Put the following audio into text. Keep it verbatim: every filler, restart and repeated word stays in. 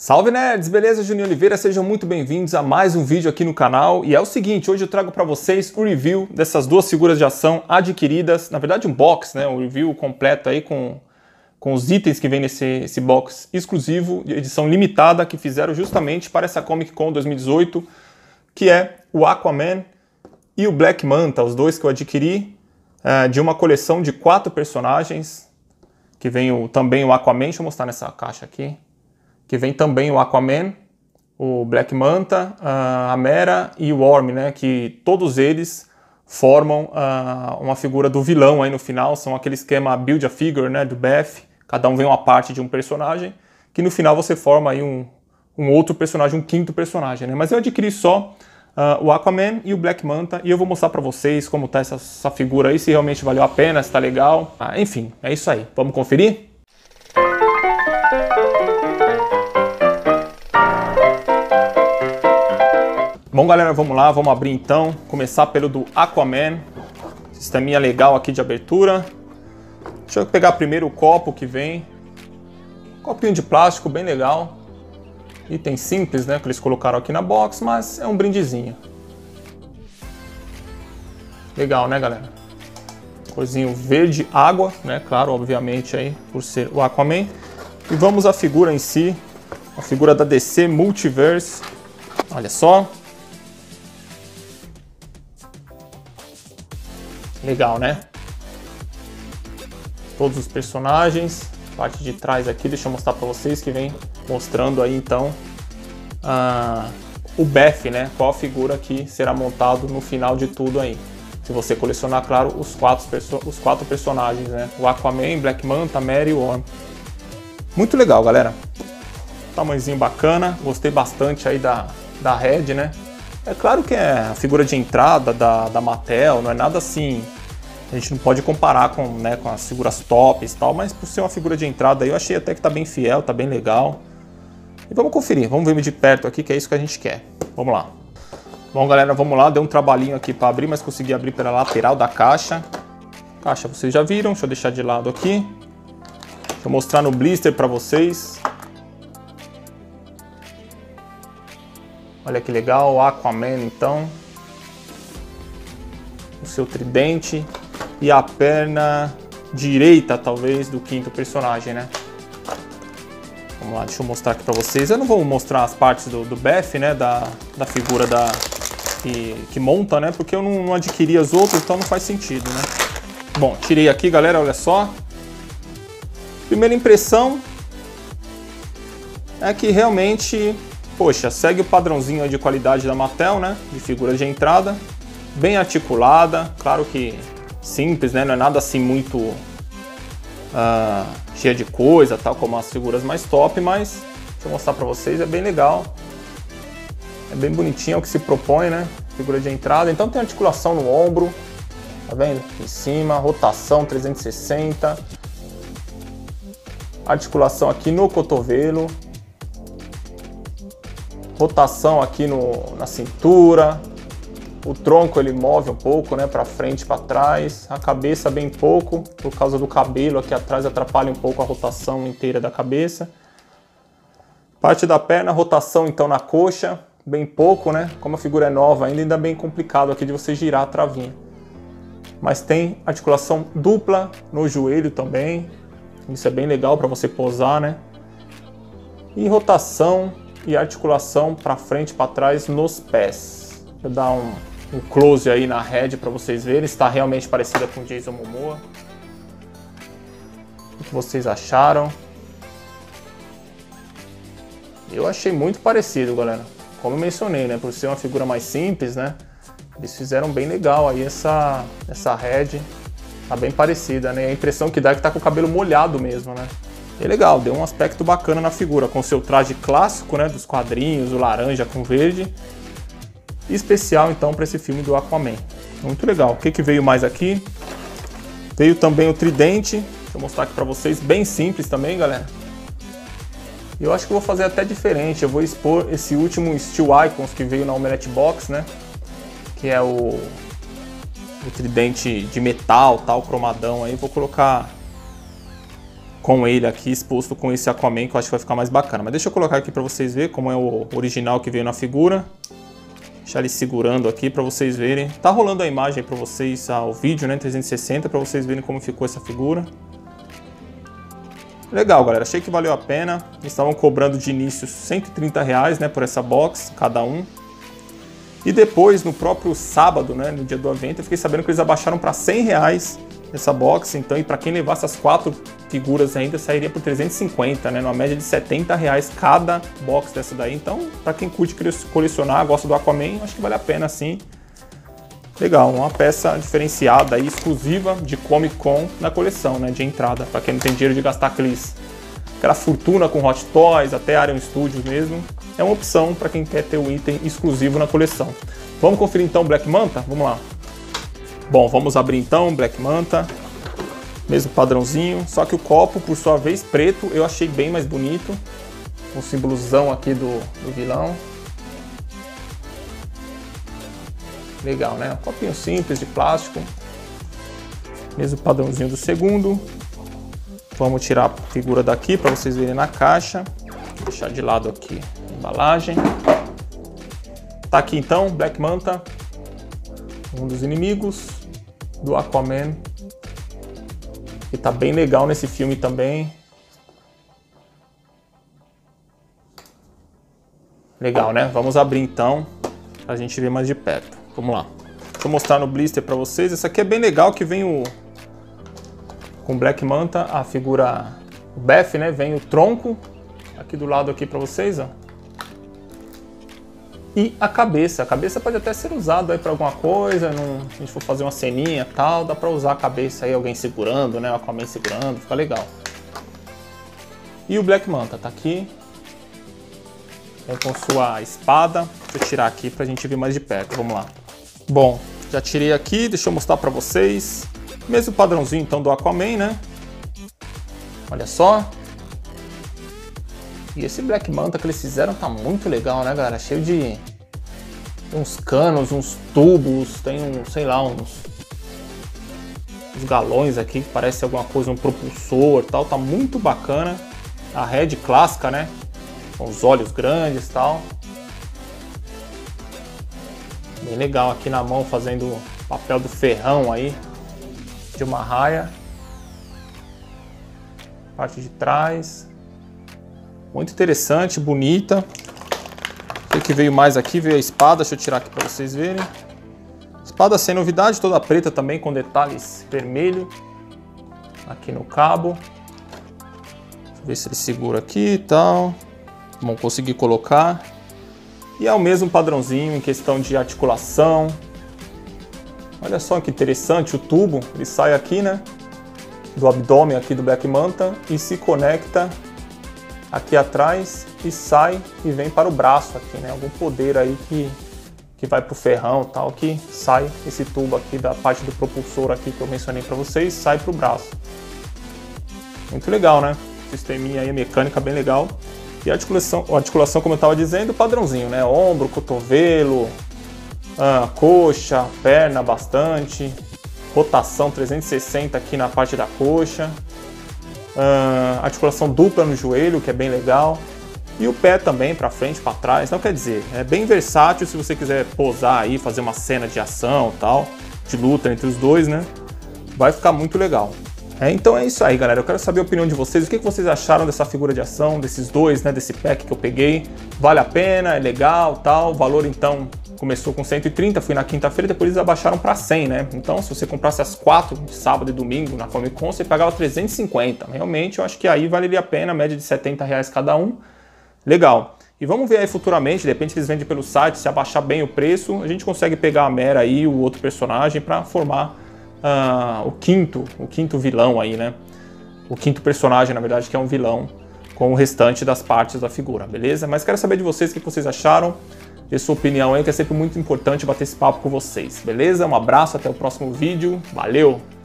Salve nerds, beleza? Juninho Oliveira, sejam muito bem-vindos a mais um vídeo aqui no canal. E é o seguinte, hoje eu trago para vocês o review dessas duas figuras de ação adquiridas, na verdade um box, né? Um review completo aí com, com os itens que vem nesse esse box exclusivo de edição limitada que fizeram justamente para essa Comic Con dois mil e dezoito, que é o Aquaman e o Black Manta, os dois que eu adquiri é, de uma coleção de quatro personagens, que vem o, também o Aquaman. Deixa eu mostrar nessa caixa aqui. Que vem também o Aquaman, o Black Manta, a Mera e o Worm, né? Que todos eles formam uh, uma figura do vilão aí no final. São aquele esquema Build a Figure, né? Do B F. Cada um vem uma parte de um personagem, que no final você forma aí um, um outro personagem, um quinto personagem, né? Mas eu adquiri só uh, o Aquaman e o Black Manta, e eu vou mostrar pra vocês como tá essa, essa figura aí, se realmente valeu a pena, se tá legal. Ah, enfim, é isso aí. Vamos conferir? Bom, galera, vamos lá, vamos abrir então. Começar pelo do Aquaman. Sisteminha legal aqui de abertura. Deixa eu pegar primeiro o copo que vem. Copinho de plástico bem legal. Item simples, né, que eles colocaram aqui na box, mas é um brindezinho. Legal, né, galera? Coisinho verde, água, né, claro, obviamente aí, por ser o Aquaman. E vamos à figura em si. A figura da D C Multiverse. Olha só. Legal, né? Todos os personagens. Parte de trás aqui, deixa eu mostrar para vocês, que vem mostrando aí então uh, o B F, né? Qual a figura que será montado no final de tudo aí. Se você colecionar, claro, os quatro, os quatro personagens, né? O Aquaman, Black Manta, Mera e o Worm. Muito legal, galera. Tamanhozinho bacana. Gostei bastante aí da, da Red, né? É claro que é a figura de entrada da, da Mattel, não é nada assim, a gente não pode comparar com, né, com as figuras tops e tal, mas por ser uma figura de entrada aí, eu achei até que tá bem fiel, tá bem legal. E vamos conferir, vamos ver de perto aqui, que é isso que a gente quer. Vamos lá. Bom, galera, vamos lá, deu um trabalhinho aqui para abrir, mas consegui abrir pela lateral da caixa. Caixa vocês já viram, deixa eu deixar de lado aqui. Deixa eu mostrar no blister para vocês. Olha que legal, o Aquaman então, o seu tridente e a perna direita talvez do quinto personagem, né? Vamos lá, deixa eu mostrar aqui pra vocês. Eu não vou mostrar as partes do, do B F, né, da, da figura da, que, que monta, né, porque eu não, não adquiri as outras, então não faz sentido, né? Bom, tirei aqui, galera, olha só. Primeira impressão é que realmente... Poxa, segue o padrãozinho de qualidade da Mattel, né? De figura de entrada. Bem articulada. Claro que simples, né? Não é nada assim muito uh, cheia de coisa, tal como as figuras mais top, mas deixa eu mostrar pra vocês, é bem legal. É bem bonitinho, é o que se propõe, né? Figura de entrada. Então tem articulação no ombro. Tá vendo? Em cima, rotação trezentos e sessenta. Articulação aqui no cotovelo. Rotação aqui no, na cintura, o tronco ele move um pouco, né, para frente e para trás, a cabeça bem pouco, por causa do cabelo aqui atrás atrapalha um pouco a rotação inteira da cabeça. Parte da perna, rotação então na coxa, bem pouco, né, como a figura é nova ainda, ainda bem complicado aqui de você girar a travinha. Mas tem articulação dupla no joelho também, isso é bem legal para você posar, né, e rotação e articulação para frente e para trás nos pés. Vou dar um, um close aí na Red para vocês verem, está realmente parecida com Jason Momoa. O que vocês acharam? Eu achei muito parecido, galera. Como eu mencionei, né, por ser uma figura mais simples, né, eles fizeram bem legal aí essa essa Red, tá bem parecida, né? A impressão que dá é que tá com o cabelo molhado mesmo, né? É legal, deu um aspecto bacana na figura, com seu traje clássico, né, dos quadrinhos, o laranja com verde. Especial então para esse filme do Aquaman. Muito legal. O que, que veio mais aqui? Veio também o tridente. Deixa eu mostrar aqui para vocês, bem simples também, galera. Eu acho que vou fazer até diferente. Eu vou expor esse último Steel Icons que veio na Omelette Box, né? Que é o, o tridente de metal, tal, cromadão aí. Vou colocar com ele aqui exposto com esse Aquaman, que eu acho que vai ficar mais bacana. Mas deixa eu colocar aqui para vocês verem como é o original que veio na figura. Deixar ele segurando aqui para vocês verem. Tá rolando a imagem para vocês, ah, o vídeo, né, trezentos e sessenta, para vocês verem como ficou essa figura. Legal, galera, achei que valeu a pena. Eles estavam cobrando de início cento e trinta reais, né, por essa box, cada um. E depois, no próprio sábado, né, no dia do evento, eu fiquei sabendo que eles abaixaram para cem reais essa box. Então, e para quem levasse as quatro figuras ainda, sairia por trezentos e cinquenta, né, numa média de setenta reais cada box dessa daí. Então, para quem curte colecionar, gosta do Aquaman, acho que vale a pena sim. Legal, uma peça diferenciada e exclusiva de Comic Con na coleção, né, de entrada. Para quem não tem dinheiro de gastar aqueles, aquela fortuna com Hot Toys, até Arion Studios mesmo, é uma opção para quem quer ter um item exclusivo na coleção. Vamos conferir então o Black Manta? Vamos lá. Bom, vamos abrir então o Black Manta. Mesmo padrãozinho, só que o copo, por sua vez, preto, eu achei bem mais bonito. Um símbolozão aqui do, do vilão. Legal, né? Um copinho simples de plástico. Mesmo padrãozinho do segundo. Vamos tirar a figura daqui para vocês verem na caixa. Vou deixar de lado aqui a embalagem. Tá aqui então, Black Manta. Um dos inimigos do Aquaman. Que tá bem legal nesse filme também. Legal, né? Vamos abrir então, pra gente ver mais de perto. Vamos lá. Deixa eu mostrar no blister pra vocês. Esse aqui é bem legal, que vem o... com Black Manta, a figura... o Beth, né? Vem o tronco. Aqui do lado aqui pra vocês, ó. E a cabeça. A cabeça pode até ser usada aí pra alguma coisa. Num... se a gente for fazer uma ceninha e tal, dá pra usar a cabeça aí, alguém segurando, né? O Aquaman segurando, fica legal. E o Black Manta tá aqui. Vem com sua espada. Deixa eu tirar aqui pra gente ver mais de perto. Vamos lá. Bom, já tirei aqui, deixa eu mostrar pra vocês. Mesmo padrãozinho então do Aquaman, né? Olha só. E esse Black Manta que eles fizeram tá muito legal, né, galera? Cheio de uns canos, uns tubos, tem um, sei lá, uns, uns galões aqui que parece alguma coisa, um propulsor e tal. Tá muito bacana. A head clássica, né? Com os olhos grandes e tal. Bem legal aqui na mão, fazendo o papel do ferrão aí, de uma raia. Parte de trás. Muito interessante, bonita. O que veio mais aqui? Veio a espada, deixa eu tirar aqui para vocês verem. Espada sem novidade, toda preta também, com detalhes vermelho. Aqui no cabo. Deixa eu ver se ele segura aqui e tal. Vamos conseguir colocar. E é o mesmo padrãozinho em questão de articulação. Olha só que interessante, o tubo, ele sai aqui, né, do abdômen aqui do Black Manta e se conecta aqui atrás e sai e vem para o braço aqui, né, algum poder aí que, que vai para o ferrão e tal, que sai esse tubo aqui da parte do propulsor aqui que eu mencionei para vocês, sai para o braço. Muito legal, né, sisteminha aí, mecânica bem legal. E a articulação, a articulação, como eu estava dizendo, padrãozinho, né? Ombro, cotovelo, ah, coxa, perna bastante, rotação trezentos e sessenta aqui na parte da coxa, ah, articulação dupla no joelho, que é bem legal, e o pé também para frente, para trás. Então, quer dizer, é bem versátil se você quiser posar aí, fazer uma cena de ação, tal, de luta entre os dois, né? Vai ficar muito legal. É, então é isso aí, galera. Eu quero saber a opinião de vocês. O que vocês acharam dessa figura de ação, desses dois, né? Desse pack que eu peguei. Vale a pena? É legal, tal? O valor, então, começou com cento e trinta, fui na quinta-feira, depois eles abaixaram para cem, né? Então, se você comprasse as quatro de sábado e domingo na Comic Con, você pagava trezentos e cinquenta. Realmente, eu acho que aí valeria a pena, média de setenta reais cada um. Legal. E vamos ver aí futuramente, de repente eles vendem pelo site, se abaixar bem o preço, a gente consegue pegar a Mera aí, o outro personagem, para formar Uh, o quinto, o quinto vilão aí, né? O quinto personagem, na verdade, que é um vilão com o restante das partes da figura, beleza? Mas quero saber de vocês o que vocês acharam, dê sua opinião aí, que é sempre muito importante bater esse papo com vocês, beleza? Um abraço, até o próximo vídeo, valeu!